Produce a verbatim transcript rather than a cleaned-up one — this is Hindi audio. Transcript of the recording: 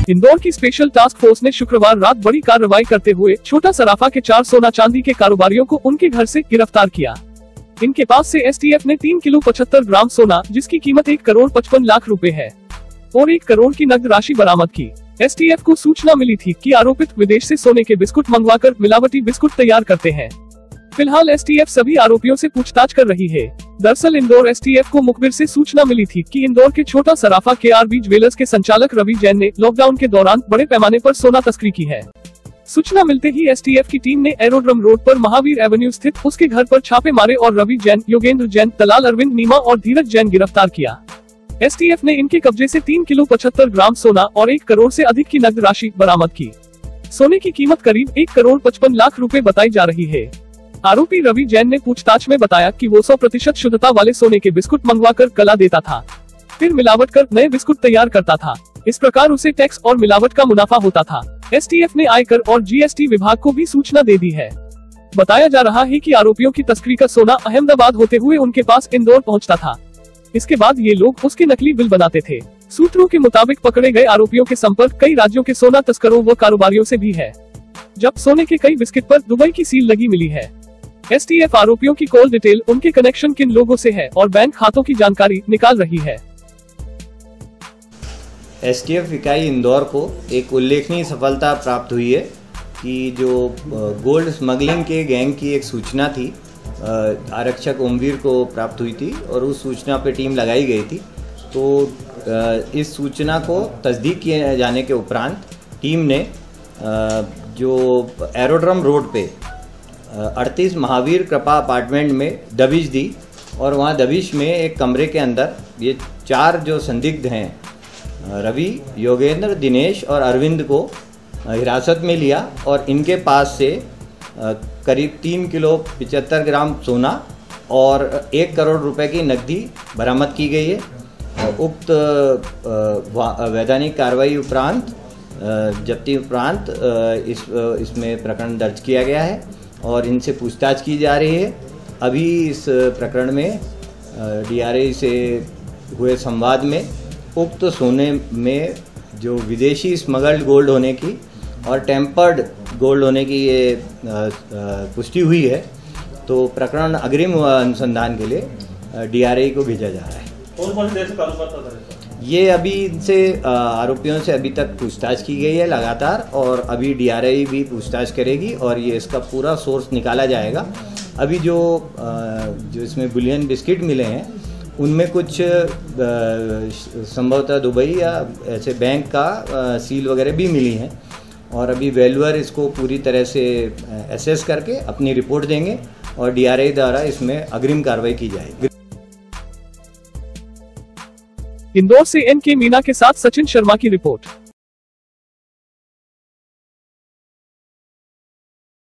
इंदौर की स्पेशल टास्क फोर्स ने शुक्रवार रात बड़ी कार्रवाई करते हुए छोटा सराफा के चार सोना चांदी के कारोबारियों को उनके घर से गिरफ्तार किया। इनके पास से एसटीएफ ने तीन किलो पचहत्तर ग्राम सोना, जिसकी कीमत एक करोड़ पचपन लाख रुपए है, और एक करोड़ की नकद राशि बरामद की। एसटीएफ को सूचना मिली थी कि आरोपित विदेश से सोने के बिस्कुट मंगवाकर मिलावटी बिस्कुट तैयार करते हैं। फिलहाल एसटीएफ सभी आरोपियों से पूछताछ कर रही है। दरअसल इंदौर एसटीएफ को मुखबिर से सूचना मिली थी कि इंदौर के छोटा सराफा के आरबी ज्वेलर्स के संचालक रवि जैन ने लॉकडाउन के दौरान बड़े पैमाने पर सोना तस्करी की है। सूचना मिलते ही एसटीएफ की टीम ने एरोड्रम रोड पर महावीर एवेन्यू स्थित उसके घर पर छापे मारे और रवि जैन, योगेंद्र जैन, दलाल अरविंद नीमा और धीरज जैन गिरफ्तार किया। एसटीएफ ने इनके कब्जे से तीन किलो पचहत्तर ग्राम सोना और एक करोड़ से अधिक की नकद राशि बरामद की। सोने की कीमत करीब एक करोड़ पचपन लाख रुपए बताई जा रही है। आरोपी रवि जैन ने पूछताछ में बताया कि वो सौ प्रतिशत शुद्धता वाले सोने के बिस्कुट मंगवाकर गला देता था, फिर मिलावट कर नए बिस्कुट तैयार करता था। इस प्रकार उसे टैक्स और मिलावट का मुनाफा होता था। एसटीएफ ने आयकर और जीएसटी विभाग को भी सूचना दे दी है। बताया जा रहा है कि आरोपियों की तस्करी का सोना अहमदाबाद होते हुए उनके पास इंदौर पहुंचता था। इसके बाद ये लोग उसके नकली बिल बनाते थे। सूत्रों के मुताबिक पकड़े गए आरोपियों के संपर्क कई राज्यों के सोना तस्करों व कारोबारियों से भी है। जब सोने के कई बिस्किट पर दुबई की सील लगी मिली है। एसटीएफ आरोपियों की कॉल डिटेल, उनके कनेक्शन किन लोगों से है और बैंक खातों की जानकारी निकाल रही है। एसटीएफ इकाई इंदौर को एक उल्लेखनीय सफलता प्राप्त हुई है कि जो गोल्ड स्मगलिंग के गैंग की एक सूचना थी, आरक्षक ओमवीर को प्राप्त हुई थी और उस सूचना पे टीम लगाई गई थी। तो इस सूचना को तस्दीक किए जाने के उपरांत टीम ने जो एरोड्रम रोड पे अड़तीस महावीर कृपा अपार्टमेंट में दबिश दी और वहाँ दबिश में एक कमरे के अंदर ये चार जो संदिग्ध हैं, रवि, योगेंद्र, दिनेश और अरविंद को हिरासत में लिया और इनके पास से करीब तीन किलो पचहत्तर ग्राम सोना और एक करोड़ रुपए की नकदी बरामद की गई है। उक्त वैधानिक कार्रवाई उपरांत जब्ती उपरांत इस इसमें प्रकरण दर्ज किया गया है और इनसे पूछताछ की जा रही है। अभी इस प्रकरण में डीआरआई से हुए संवाद में उक्त सोने में जो विदेशी स्मगल्ड गोल्ड होने की और टेम्पर्ड गोल्ड होने की ये पुष्टि हुई है। तो प्रकरण अग्रिम अनुसंधान के लिए डीआरआई को भेजा जा रहा है। कौन कौन से देश से कारोबार था सर? ये अभी इनसे आरोपियों से अभी तक पूछताछ की गई है लगातार और अभी डीआरआई भी पूछताछ करेगी और ये इसका पूरा सोर्स निकाला जाएगा। अभी जो जो इसमें बुलियन बिस्किट मिले हैं उनमें कुछ संभवतः दुबई या ऐसे बैंक का सील वगैरह भी मिली हैं और अभी वैल्यूअर इसको पूरी तरह से एसेस करके अपनी रिपोर्ट देंगे और डीआरआई द्वारा इसमें अग्रिम कार्रवाई की जाएगी। इंदौर से एन के मीना के साथ सचिन शर्मा की रिपोर्ट।